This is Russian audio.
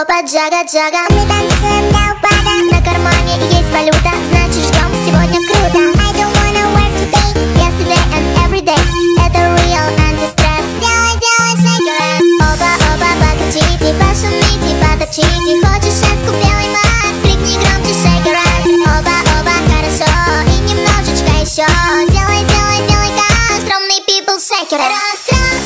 опа, джага-джага. Мы танцуем до упада, на кармане есть валюта, значит ждем сегодня круто. I don't wanna work today, yesterday and every day. Это real anti-stress. Делай, делай, shake your ass. Опа, опа, покачите, пошумите, потопчите. Хочешь шанску белый мат, крикни громче, shake your ass. Опа, опа, хорошо, и немножечко еще. Делай, делай, делай, как стрёмный people, shake your ass. Раз, раз.